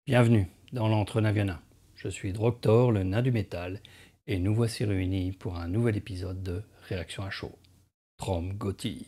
Bienvenue dans l'Entre-Nain-Viennin. Je suis Droctor, le nain du métal, et nous voici réunis pour un nouvel épisode de Réaction à chaud. Trom Gotti.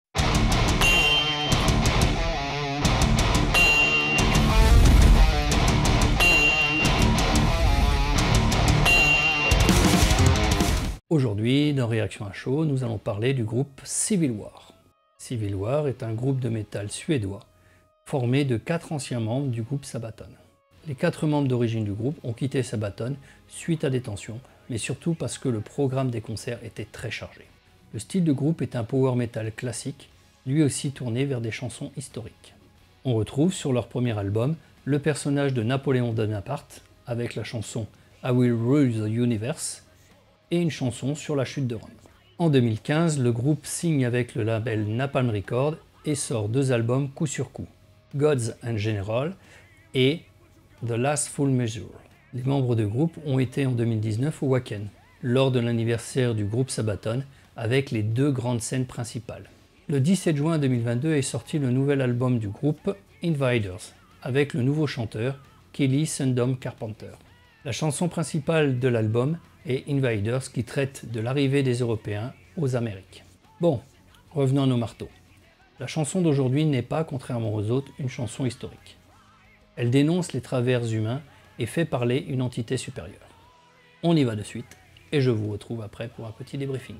Aujourd'hui, dans Réaction à chaud, nous allons parler du groupe Civil War. Civil War est un groupe de métal suédois formé de 4 anciens membres du groupe Sabaton. Les 4 membres d'origine du groupe ont quitté Sabaton suite à des tensions, mais surtout parce que le programme des concerts était très chargé. Le style de groupe est un power metal classique, lui aussi tourné vers des chansons historiques. On retrouve sur leur premier album le personnage de Napoléon Bonaparte avec la chanson I Will Rule the Universe et une chanson sur la chute de Rome. En 2015, le groupe signe avec le label Napalm Records et sort 2 albums coup sur coup, Gods and General et The Last Full Measure. Les membres du groupe ont été en 2019 au Wacken, lors de l'anniversaire du groupe Sabaton, avec les 2 grandes scènes principales. Le 17 juin 2022 est sorti le nouvel album du groupe, Invaders, avec le nouveau chanteur, Kelly Sundom Carpenter. La chanson principale de l'album est Invaders, qui traite de l'arrivée des Européens aux Amériques. Bon, revenons à nos marteaux. La chanson d'aujourd'hui n'est pas, contrairement aux autres, une chanson historique. Elle dénonce les travers humains et fait parler une entité supérieure. On y va de suite, et je vous retrouve après pour un petit débriefing.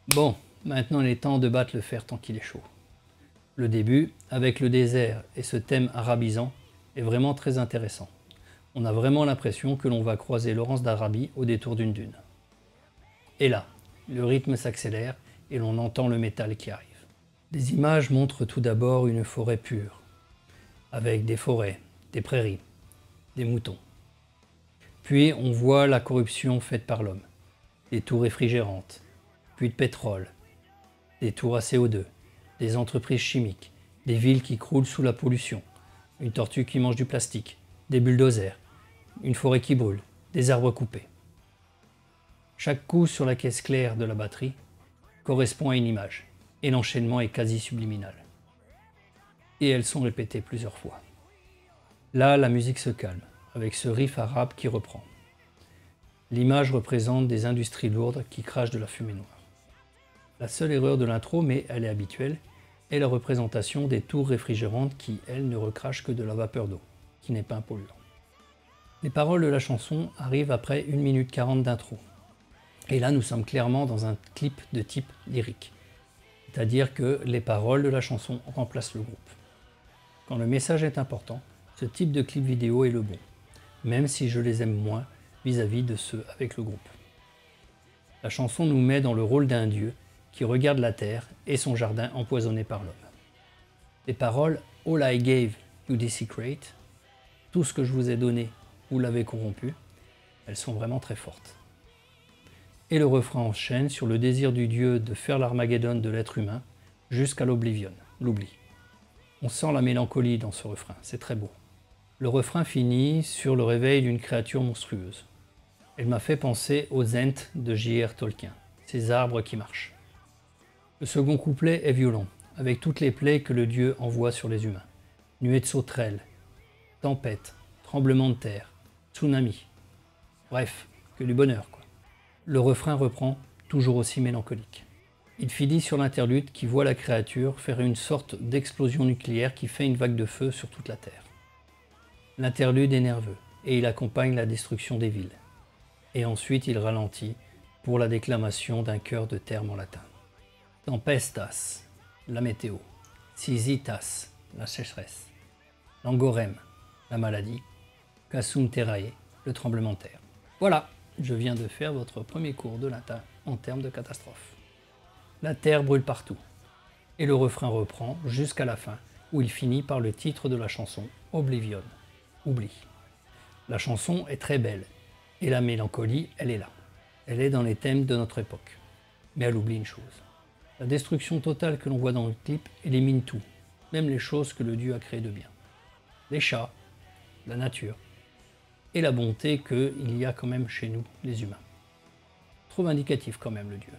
Bon, maintenant il est temps de battre le fer tant qu'il est chaud. Le début, avec le désert et ce thème arabisant, est vraiment très intéressant. On a vraiment l'impression que l'on va croiser Laurence d'Arabie au détour d'une dune. Et là, le rythme s'accélère et l'on entend le métal qui arrive. Les images montrent tout d'abord une forêt pure, avec des forêts, des prairies, des moutons. Puis on voit la corruption faite par l'homme, des tours réfrigérantes, puits de pétrole, des tours à CO2, des entreprises chimiques, des villes qui croulent sous la pollution, une tortue qui mange du plastique, des bulldozers, une forêt qui brûle, des arbres coupés. Chaque coup sur la caisse claire de la batterie correspond à une image, et l'enchaînement est quasi subliminal. Et elles sont répétées plusieurs fois. Là, la musique se calme, avec ce riff arabe qui reprend. L'image représente des industries lourdes qui crachent de la fumée noire. La seule erreur de l'intro, mais elle est habituelle, est la représentation des tours réfrigérantes qui, elles, ne recrachent que de la vapeur d'eau, qui n'est pas un polluant. Les paroles de la chanson arrivent après 1 minute 40 d'intro. Et là, nous sommes clairement dans un clip de type lyrique. C'est-à-dire que les paroles de la chanson remplacent le groupe. Quand le message est important, ce type de clip vidéo est le bon, même si je les aime moins vis-à-vis de ceux avec le groupe. La chanson nous met dans le rôle d'un dieu qui regarde la terre et son jardin empoisonné par l'homme. Les paroles « All I gave you desecrate » « Tout ce que je vous ai donné, vous l'avez corrompu », elles sont vraiment très fortes. Et le refrain enchaîne sur le désir du Dieu de faire l'Armageddon de l'être humain jusqu'à l'oblivion, l'oubli. On sent la mélancolie dans ce refrain, c'est très beau. Le refrain finit sur le réveil d'une créature monstrueuse. Elle m'a fait penser aux Ents de J.R. Tolkien, ces arbres qui marchent. Le second couplet est violent, avec toutes les plaies que le Dieu envoie sur les humains. Nuées de sauterelles, tempêtes, tremblements de terre, tsunami. Bref, que du bonheur, quoi. Le refrain reprend, toujours aussi mélancolique. Il finit sur l'interlude qui voit la créature faire une sorte d'explosion nucléaire qui fait une vague de feu sur toute la Terre. L'interlude est nerveux et il accompagne la destruction des villes. Et ensuite il ralentit pour la déclamation d'un chœur de termes en latin. Tempestas, la météo. Sisytas, la sécheresse. Langorem, la maladie. Casum terrae, le tremblement de terre. Voilà, je viens de faire votre premier cours de latin en termes de catastrophe. La terre brûle partout. Et le refrain reprend jusqu'à la fin, où il finit par le titre de la chanson, Oblivion, oubli. La chanson est très belle, et la mélancolie, elle est là. Elle est dans les thèmes de notre époque. Mais elle oublie une chose. La destruction totale que l'on voit dans le clip élimine tout, même les choses que le Dieu a créées de bien. Les chats, la nature, et la bonté qu'il y a quand même chez nous, les humains. Trop vindicatif quand même le Dieu.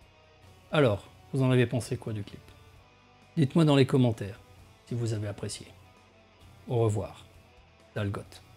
Alors, vous en avez pensé quoi du clip? Dites-moi dans les commentaires si vous avez apprécié. Au revoir, Dalgoth.